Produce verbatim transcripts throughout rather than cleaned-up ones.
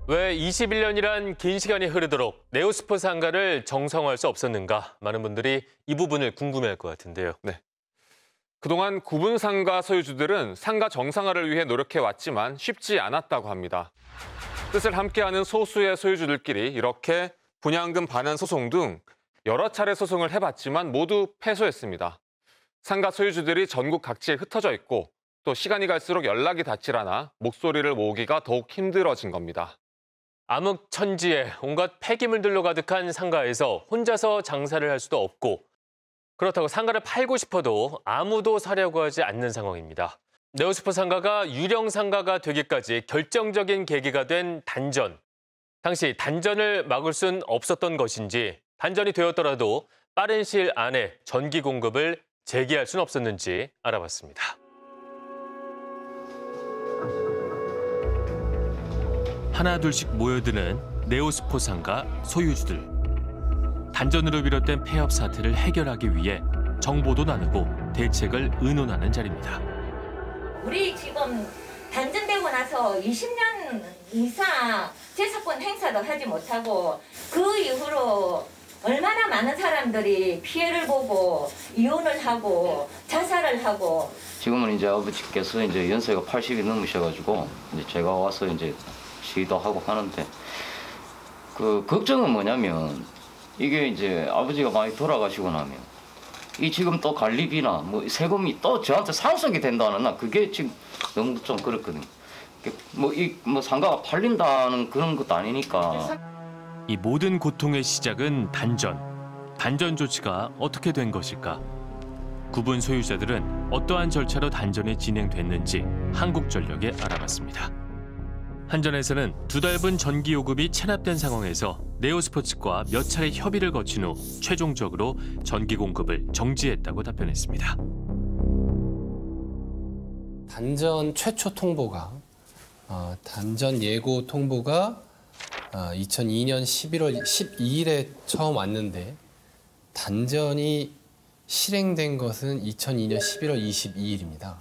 왜 이십일 년이란 긴 시간이 흐르도록 네오스포 상가를 정상화할 수 없었는가? 많은 분들이 이 부분을 궁금해할 것 같은데요. 네. 그동안 구분 상가 소유주들은 상가 정상화를 위해 노력해왔지만 쉽지 않았다고 합니다. 뜻을 함께하는 소수의 소유주들끼리 이렇게 분양금 반환 소송 등 여러 차례 소송을 해봤지만 모두 패소했습니다. 상가 소유주들이 전국 각지에 흩어져 있고 또 시간이 갈수록 연락이 닿질 않아 목소리를 모으기가 더욱 힘들어진 겁니다. 암흑천지에 온갖 폐기물들로 가득한 상가에서 혼자서 장사를 할 수도 없고 그렇다고 상가를 팔고 싶어도 아무도 사려고 하지 않는 상황입니다. 네오스포 상가가 유령 상가가 되기까지 결정적인 계기가 된 단전. 당시 단전을 막을 순 없었던 것인지 단전이 되었더라도 빠른 시일 안에 전기 공급을 재개할 순 없었는지 알아봤습니다. 하나둘씩 모여드는 네오스포 상가 소유주들. 단전으로 비롯된 폐업 사태를 해결하기 위해 정보도 나누고 대책을 의논하는 자리입니다. 우리 지금 단전되고 나서 이십 년 이상 재산권 행사도 하지 못하고 그 이후로 얼마나 많은 사람들이 피해를 보고 이혼을 하고 자살을 하고. 지금은 이제 아버지께서 이제 연세가 팔십이 넘으셔가지고 이제 제가 와서 이제 시위도 하고 하는데 그 걱정은 뭐냐면 이게 이제 아버지가 많이 돌아가시고 나면 이 지금 또 관리비나 뭐 세금이 또 저한테 상속이 된다는 나 그게 지금 너무 좀 그렇거든요. 뭐 이 뭐 상가가 팔린다는 그런 것도 아니니까. 이 모든 고통의 시작은 단전. 단전 조치가 어떻게 된 것일까? 구분 소유자들은 어떠한 절차로 단전이 진행됐는지 한국전력에 알아봤습니다. 한전에서는 두 달분 전기 요금이 체납된 상황에서 네오스포 측과 몇 차례 협의를 거친 후 최종적으로 전기 공급을 정지했다고 답변했습니다. 단전 최초 통보가 어, 단전 예고 통보가 어, 이천이 년 십일월 십이일에 처음 왔는데 단전이 실행된 것은 이천이 년 십일월 이십이일입니다.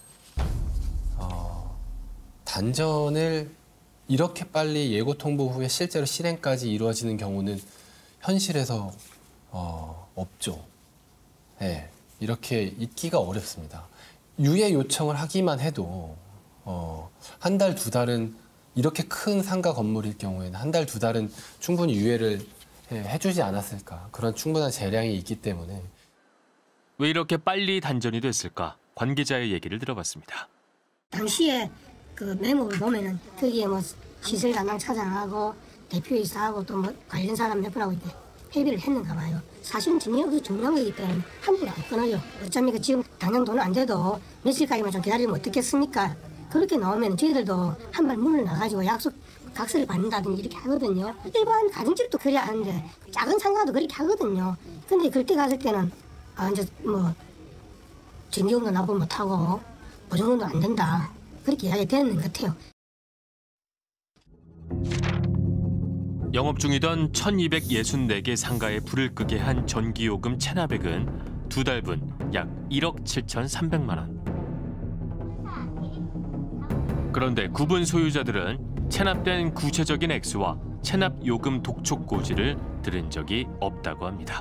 어, 단전을 이렇게 빨리 예고 통보 후에 실제로 실행까지 이루어지는 경우는 현실에서 어, 없죠. 네, 이렇게 있기가 어렵습니다. 유예 요청을 하기만 해도 어, 한 달, 두 달은 이렇게 큰 상가 건물일 경우에는 한 달, 두 달은 충분히 유예를 해주지 않았을까. 그런 충분한 재량이 있기 때문에. 왜 이렇게 빨리 단전이 됐을까? 관계자의 얘기를 들어봤습니다. 당시에 그 메모를 보면은 거기에 뭐 시설 담당 차장하고 대표이사하고 또 뭐 관련 사람 몇 분하고 이렇게 회비를 했는가 봐요. 사실은 증명이 중요한 거기 때문에 함부로 안 끊어요. 어차피 지금 당장 돈은 안 돼도 며칠까지만 좀 기다리면 어떻겠습니까? 그렇게 나오면 저희들도 한 발 문을 나가지고 약속 각서를 받는다든지 이렇게 하거든요. 일반 가정집도 그래야 하는데 작은 상가도 그렇게 하거든요. 근데 그때 갔을 때는 아 이제 뭐 전기요금도 납부 못하고 보증금도 안 된다. 그렇게 이야기 되는 것 같아요. 영업 중이던 천이백육십사 개 상가에 불을 끄게 한 전기요금 체납액은 두 달분 약 일억 칠천삼백만 원. 그런데 구분 소유자들은 체납된 구체적인 액수와 체납요금 독촉 고지를 들은 적이 없다고 합니다.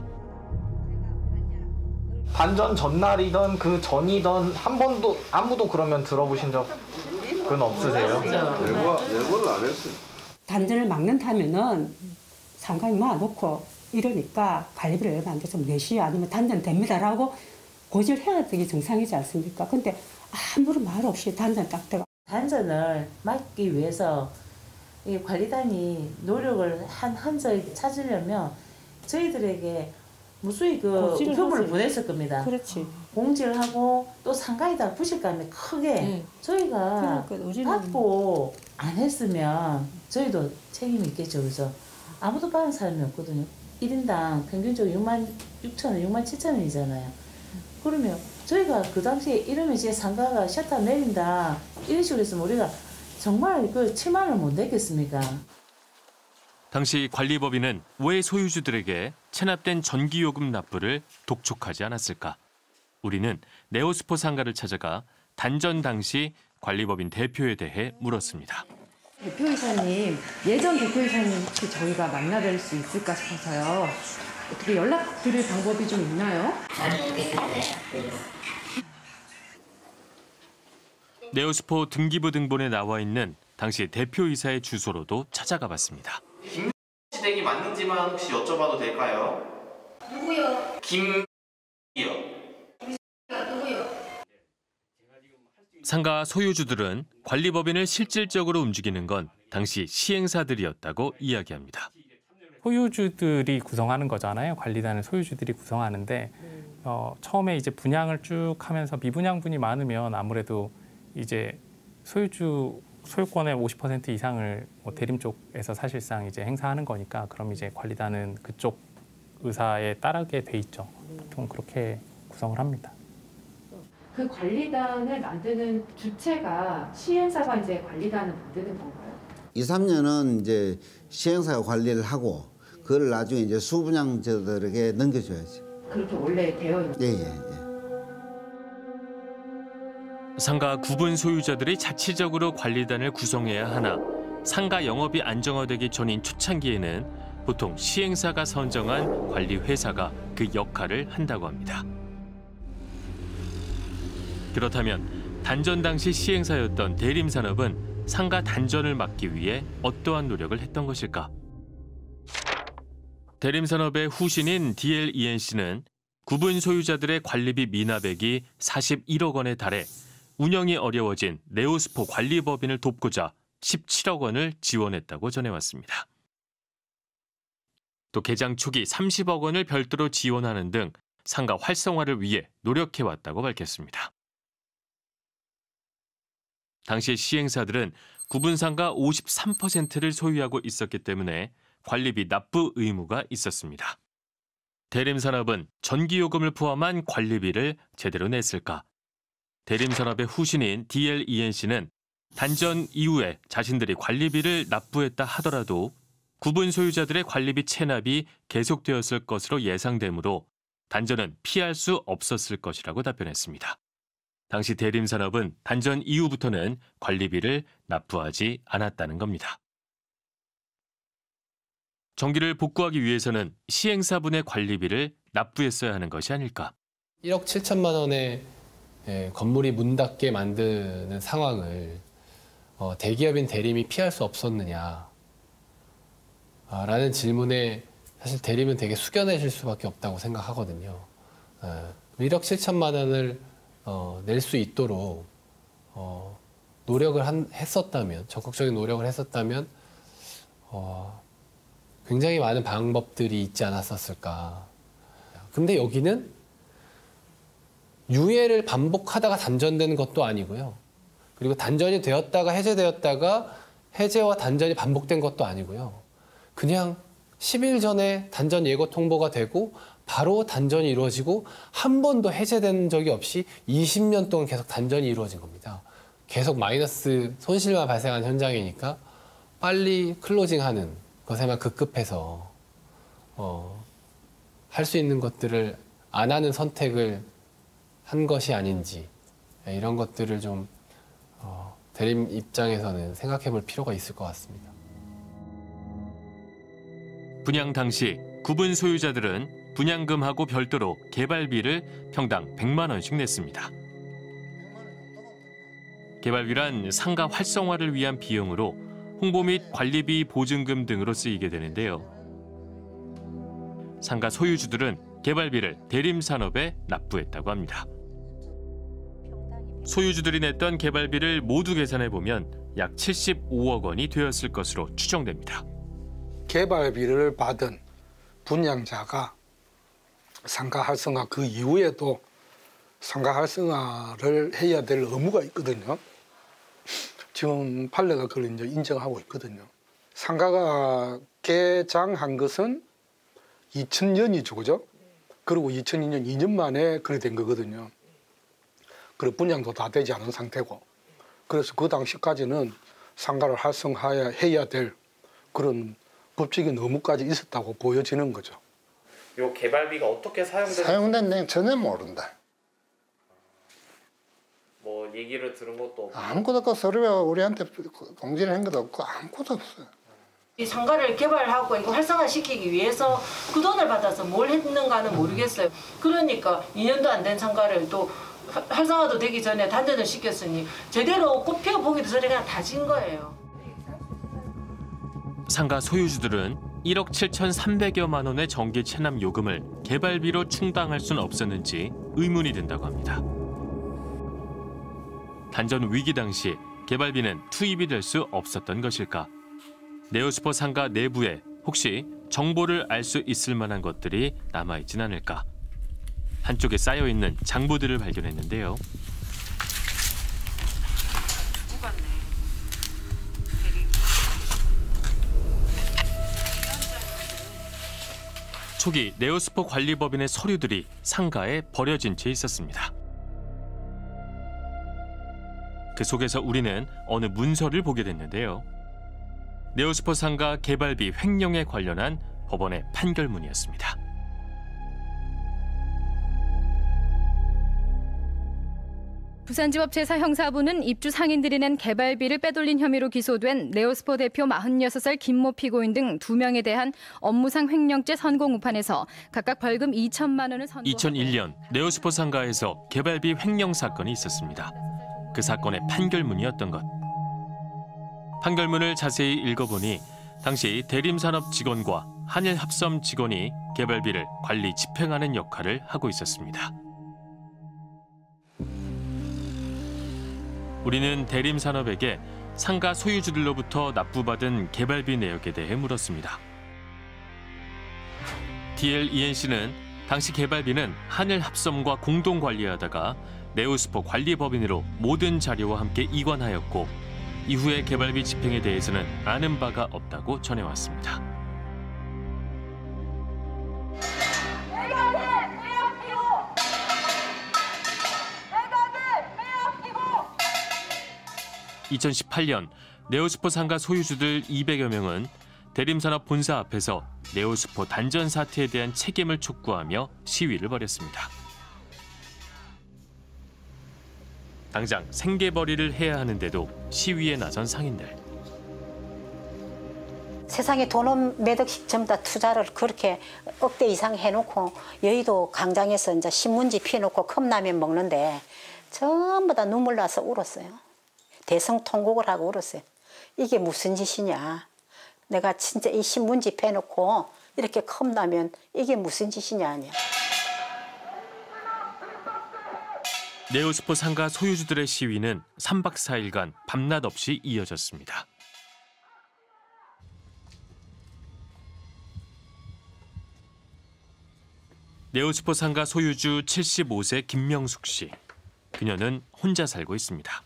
단전 전날이던 그 전이던 한 번도 아무도 그러면 들어보신 적은 없으세요? 예고, 예고를 안 했어요. 단전을 막는다면은 상가에 모아놓고 이러니까 관리비를 얼마 안 돼서 네 시 아니면 단전 됩니다라고 고지를 해야 되기 정상이지 않습니까? 근데 아무런 말 없이 단전 딱 들어가. 단전을 막기 위해서 이 관리단이 노력을 한 흔적을 찾으려면 저희들에게 무수히 그 우편물을 보냈을 겁니다. 그렇지. 공지를 하고 또 상가에다 부실감이 크게 네. 저희가 그러니까 받고 안 했으면 저희도 책임이 있겠죠. 그래서 아무도 받은 사람이 없거든요. 일 인당 평균적으로 육만 육천 원, 육만 칠천 원이잖아요. 그러면 저희가 그 당시에 이러면 이제 상가가 셔터 내린다 이런 식으로 했으면 우리가 정말 그 칠만 원을 못 냈겠습니까? 당시 관리법인은 왜 소유주들에게 체납된 전기요금 납부를 독촉하지 않았을까? 우리는 네오스포 상가를 찾아가 단전 당시 관리법인 대표에 대해 물었습니다. 대표이사님, 예전 대표이사님 혹시 저희가 만나뵐 수 있을까 싶어서요. 어떻게 연락드릴 방법이 좀 있나요? 네오스포 등기부 등본에 나와 있는 당시 대표이사의 주소로도 찾아가 봤습니다. 시댁이 맞는지만 혹시 여쭤봐도 될까요? 누구요? 김이요. 누구요? 상가 소유주들은 관리법인을 실질적으로 움직이는 건 당시 시행사들이었다고 이야기합니다. 소유주들이 구성하는 거잖아요. 관리단을 소유주들이 구성하는데 어, 처음에 이제 분양을 쭉 하면서 미분양분이 많으면 아무래도 이제 소유주 소유권의 오십 퍼센트 이상을 뭐 대림 쪽에서 사실상 이제 행사하는 거니까 그럼 이제 관리단은 그쪽 의사에 따르게 돼 있죠. 보통 그렇게 구성을 합니다. 그 관리단을 만드는 주체가 시행사가 이제 관리단을 만드는 건가요? 이, 삼 년은 이제 시행사가 관리를 하고 그걸 나중에 이제 수분양자들에게 넘겨줘야지. 그렇게 원래 되어 있는. 예, 예, 예. 상가 구분 소유자들이 자체적으로 관리단을 구성해야 하나 상가 영업이 안정화되기 전인 초창기에는 보통 시행사가 선정한 관리회사가 그 역할을 한다고 합니다. 그렇다면 단전 당시 시행사였던 대림산업은 상가 단전을 막기 위해 어떠한 노력을 했던 것일까? 대림산업의 후신인 디엘이엔씨는 구분 소유자들의 관리비 미납액이 사십일억 원에 달해 운영이 어려워진 네오스포 관리법인을 돕고자 십칠억 원을 지원했다고 전해왔습니다. 또 개장 초기 삼십억 원을 별도로 지원하는 등 상가 활성화를 위해 노력해왔다고 밝혔습니다. 당시 시행사들은 구분상가 오십삼 퍼센트를 소유하고 있었기 때문에 관리비 납부 의무가 있었습니다. 대림산업은 전기요금을 포함한 관리비를 제대로 냈을까? 대림산업의 후신인 디엘이엔씨는 단전 이후에 자신들이 관리비를 납부했다 하더라도 구분 소유자들의 관리비 체납이 계속되었을 것으로 예상되므로 단전은 피할 수 없었을 것이라고 답변했습니다. 당시 대림산업은 단전 이후부터는 관리비를 납부하지 않았다는 겁니다. 정기를 복구하기 위해서는 시행사분의 관리비를 납부했어야 하는 것이 아닐까. 일억 칠천만 원의 예, 건물이 문 닫게 만드는 상황을 어, 대기업인 대림이 피할 수 없었느냐 아, 라는 질문에 사실 대림은 되게 숙연해질 수밖에 없다고 생각하거든요. 예, 일억 칠천만 원을 어, 낼 수 있도록 어, 노력을 한, 했었다면, 적극적인 노력을 했었다면 어, 굉장히 많은 방법들이 있지 않았었을까. 근데 여기는 유예를 반복하다가 단전되는 것도 아니고요. 그리고 단전이 되었다가 해제되었다가 해제와 단전이 반복된 것도 아니고요. 그냥 십 일 전에 단전 예고 통보가 되고 바로 단전이 이루어지고 한 번도 해제된 적이 없이 이십 년 동안 계속 단전이 이루어진 겁니다. 계속 마이너스 손실만 발생한 현장이니까 빨리 클로징하는 것에만 급급해서 어, 할 수 있는 것들을 안 하는 선택을 한 것이 아닌지 이런 것들을 좀 어, 대림 입장에서는 생각해 볼 필요가 있을 것 같습니다. 분양 당시 구분 소유자들은 분양금하고 별도로 개발비를 평당 백만 원씩 냈습니다. 개발비란 상가 활성화를 위한 비용으로 홍보 및 관리비 보증금 등으로 쓰이게 되는데요. 상가 소유주들은 개발비를 대림산업에 납부했다고 합니다. 소유주들이 냈던 개발비를 모두 계산해보면 약 칠십오억 원이 되었을 것으로 추정됩니다. 개발비를 받은 분양자가 상가 활성화 그 이후에도 상가 활성화를 해야 될 의무가 있거든요. 지금 판례가 그걸 이제 인정하고 있거든요. 상가가 개장한 것은 이천 년이죠, 그죠? 그리고 이천이 년 이 년 만에 그래 된 거거든요. 그리고 분양도 다 되지 않은 상태고. 그래서 그 당시까지는 상가를 활성화해야 될 그런 법적인 의무까지 있었다고 보여지는 거죠. 요 개발비가 어떻게 사용되는지 사용된 내용 전혀 모른다. 뭐 뭐 얘기를 들은 것도 없고 아무것도 없고 서류가 우리한테 공지를 한 것도 없고 아무것도 없어요. 이 상가를 개발하고 이거 활성화시키기 위해서 그 돈을 받아서 뭘 했는가는 모르겠어요. 그러니까 이 년도 안 된 상가를 또 활성화도 되기 전에 단전을 시켰으니 제대로 꽃 피워보기도 전에 그냥 다 진 거예요. 상가 소유주들은 일억 칠천삼백여만 원의 전기 체납 요금을 개발비로 충당할 수는 없었는지 의문이 든다고 합니다. 단전 위기 당시 개발비는 투입이 될 수 없었던 것일까? 네오스포 상가 내부에 혹시 정보를 알 수 있을 만한 것들이 남아있진 않을까? 한쪽에 쌓여있는 장부들을 발견했는데요. 초기 네오스포 관리법인의 서류들이 상가에 버려진 채 있었습니다. 그 속에서 우리는 어느 문서를 보게 됐는데요. 네오스포 상가 개발비 횡령에 관련한 법원의 판결문이었습니다. 부산지법 제사형사부는 입주 상인들이 낸 개발비를 빼돌린 혐의로 기소된 네오스포 대표 마흔여섯 살 김모 피고인 등 두 명에 대한 업무상 횡령죄 선고무판에서 각각 벌금 이천만 원을 선고하고 이천일 년 네오스포 상가에서 개발비 횡령 사건이 있었습니다. 그 사건의 판결문이었던 것. 판결문을 자세히 읽어보니 당시 대림산업 직원과 한일합섬 직원이 개발비를 관리 집행하는 역할을 하고 있었습니다. 우리는 대림산업에게 상가 소유주들로부터 납부받은 개발비 내역에 대해 물었습니다. 디엘이엔씨는 당시 개발비는 한일합섬과 공동 관리하다가 네오스포 관리법인으로 모든 자료와 함께 이관하였고 이후의 개발비 집행에 대해서는 아는 바가 없다고 전해왔습니다. 이천십팔 년 네오스포 상가 소유주들 이백여 명은 대림산업 본사 앞에서 네오스포 단전 사태에 대한 책임을 촉구하며 시위를 벌였습니다. 당장 생계벌이를 해야 하는데도 시위에 나선 상인들. 세상에 돈 몇 억씩 전부 다 투자를 그렇게 억대 이상 해놓고 여의도 광장에서 이제 신문지 피워놓고 컵라면 먹는데 전부 다 눈물 나서 울었어요. 대성통곡을 하고 울었어요. 이게 무슨 짓이냐. 내가 진짜 이 신문지 패놓고 이렇게 컵라면 이게 무슨 짓이냐 하냐. 네오스포 상가 소유주들의 시위는 삼 박 사 일간 밤낮 없이 이어졌습니다. 네오스포 상가 소유주 칠십오 세 김명숙 씨. 그녀는 혼자 살고 있습니다.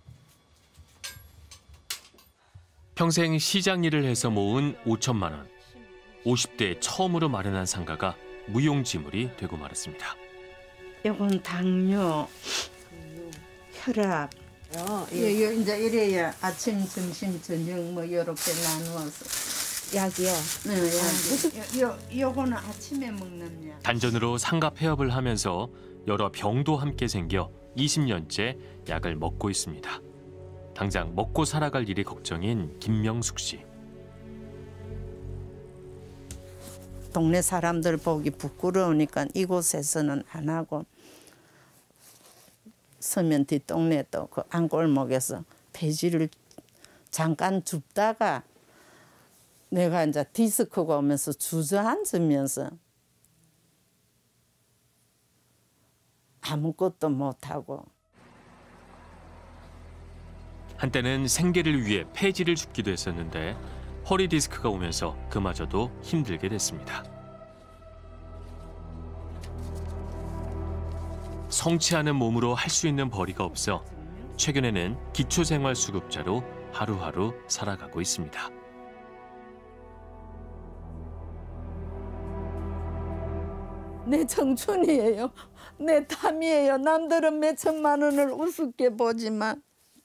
평생 시장 일을 해서 모은 오천만 원. 오십 대에 처음으로 마련한 상가가 무용지물이 되고 말았습니다. 이건 당뇨, 혈압. 예, 요 이제 이래야 아침, 점심, 저녁 뭐 이렇게 나누어서 약이요. 네, 약. 요, 요 요거는 아침에 먹는 약. 단전으로 상가 폐업을 하면서 여러 병도 함께 생겨 이십 년째 약을 먹고 있습니다. 당장 먹고 살아갈 일이 걱정인 김명숙 씨. 동네 사람들 보기 부끄러우니까 이곳에서는 안 하고 서면 뒷동네 또 그 안골목에서 폐지를 잠깐 줍다가 내가 이제 디스크가 오면서 주저앉으면서 아무것도 못하고. 한때는 생계를 위해 폐지를 줍기도 했었는데 허리 디스크가 오면서 그마저도 힘들게 됐습니다. 성취하는 몸으로 할 수 있는 벌이가 없어 최근에는 기초생활수급자로 하루하루 살아가고 있습니다. 내 청춘이에요. 내 탐이에요. 남들은 몇 천만 원을 우습게 보지만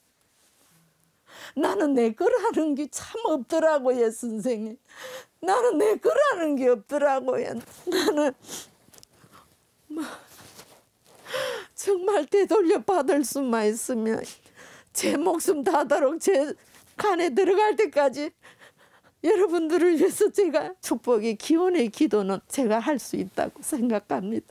나는 내 거라는 게 참 없더라고요, 선생님. 나는 내 거라는 게 없더라고요. 나는 뭐 정말 되돌려 받을 수만 있으면 제 목숨 다하도록 제 간에 들어갈 때까지 여러분들을 위해서 제가 축복의 기원의 기도는 제가 할 수 있다고 생각합니다.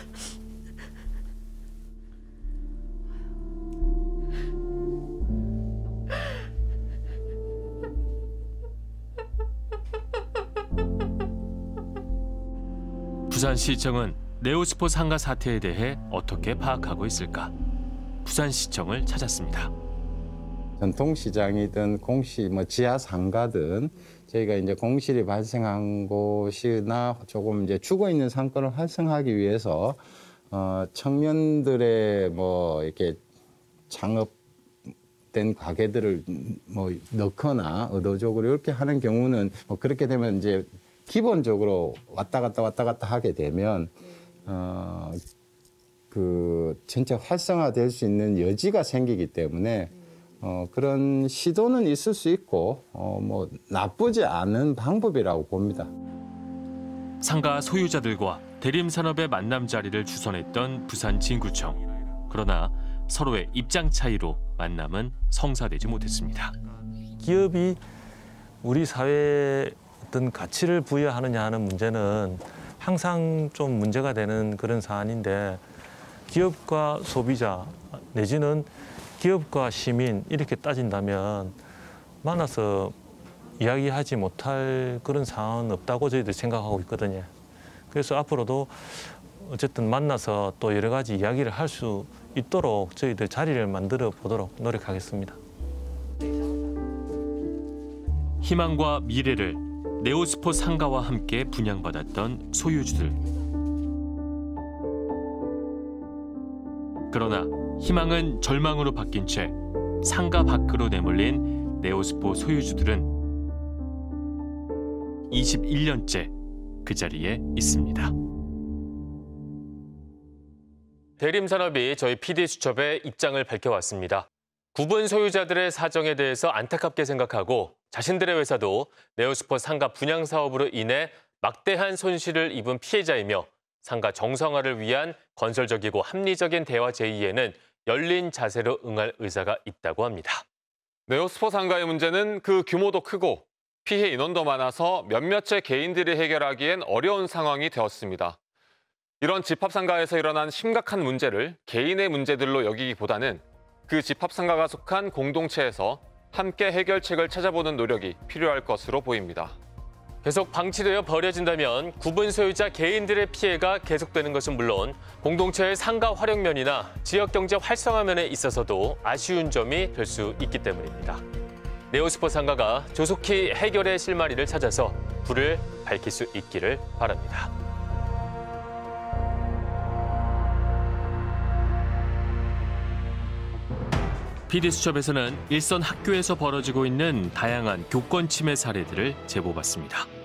부산시청은 네오스포 상가 사태에 대해 어떻게 파악하고 있을까? 부산시청을 찾았습니다. 전통시장이든 공시, 뭐 지하 상가든 저희가 이제 공실이 발생한 곳이나 조금 이제 죽어 있는 상권을 활성화하기 위해서 어, 청년들의 뭐 이렇게 창업된 가게들을 뭐 넣거나 의도적으로 이렇게 하는 경우는 뭐 그렇게 되면 이제 기본적으로 왔다 갔다 왔다 갔다 하게 되면 어, 그 전체 활성화될 수 있는 여지가 생기기 때문에 어, 그런 시도는 있을 수 있고 어, 뭐 나쁘지 않은 방법이라고 봅니다. 상가 소유자들과 대림산업의 만남 자리를 주선했던 부산진구청. 그러나 서로의 입장 차이로 만남은 성사되지 못했습니다. 기업이 우리 사회에 어떤 가치를 부여하느냐 하는 문제는 항상 좀 문제가 되는 그런 사안인데 기업과 소비자 내지는 기업과 시민 이렇게 따진다면 만나서 이야기하지 못할 그런 상황은 없다고 저희들 생각하고 있거든요. 그래서 앞으로도 어쨌든 만나서 또 여러 가지 이야기를 할 수 있도록 저희들 자리를 만들어 보도록 노력하겠습니다. 희망과 미래를 네오스포 상가와 함께 분양받았던 소유주들. 그러나 희망은 절망으로 바뀐 채 상가 밖으로 내몰린 네오스포 소유주들은 이십일 년째 그 자리에 있습니다. 대림산업이 저희 피디수첩에 입장을 밝혀왔습니다. 구분 소유자들의 사정에 대해서 안타깝게 생각하고 자신들의 회사도 네오스포 상가 분양 사업으로 인해 막대한 손실을 입은 피해자이며 상가 정상화를 위한 건설적이고 합리적인 대화 제의에는 열린 자세로 응할 의사가 있다고 합니다. 네오스포 상가의 문제는 그 규모도 크고 피해 인원도 많아서 몇몇의 개인들이 해결하기엔 어려운 상황이 되었습니다. 이런 집합상가에서 일어난 심각한 문제를 개인의 문제들로 여기기보다는 그 집합상가가 속한 공동체에서 함께 해결책을 찾아보는 노력이 필요할 것으로 보입니다. 계속 방치되어 버려진다면 구분 소유자 개인들의 피해가 계속되는 것은 물론 공동체의 상가 활용면이나 지역경제 활성화면에 있어서도 아쉬운 점이 될 수 있기 때문입니다. 네오스포 상가가 조속히 해결의 실마리를 찾아서 불을 밝힐 수 있기를 바랍니다. 피디수첩에서는 일선 학교에서 벌어지고 있는 다양한 교권 침해 사례들을 제보받습니다.